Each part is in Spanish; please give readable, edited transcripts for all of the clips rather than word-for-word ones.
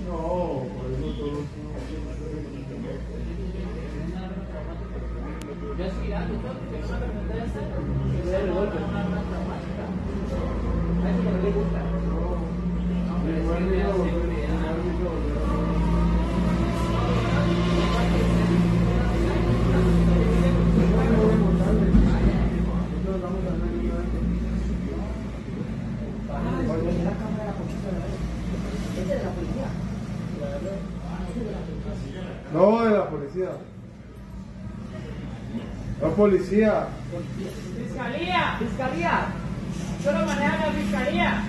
No, por eso todos Yo estoy girando todo, porque no me pregunté eso. no. Es una arma traumática. A eso no le gusta. No, de la policía. La policía. ¡Fiscalía! ¡Fiscalía! ¡Solo manejan la fiscalía!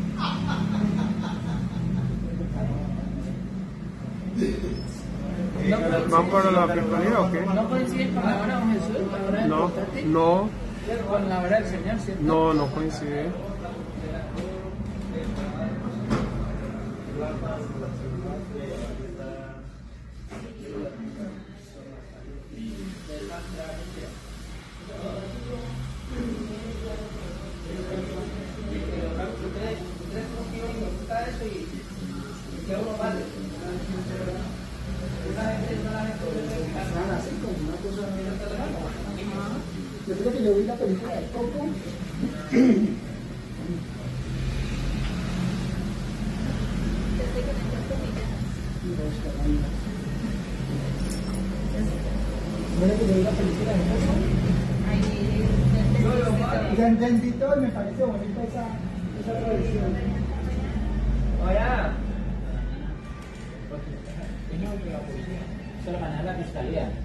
¿Van para la fiscalía o qué? ¿No coincide con la hora, don Jesús? ¿La hora del No, portátil? no, Con la hora del Señor, ¿cierto? no coincide. Yo creo que yo vi la película de Coco. Bueno, que yo vi la película de Coco. Ya entendí todo y me parece bonita esa tradición. Oiga. Solo manejan la fiscalía.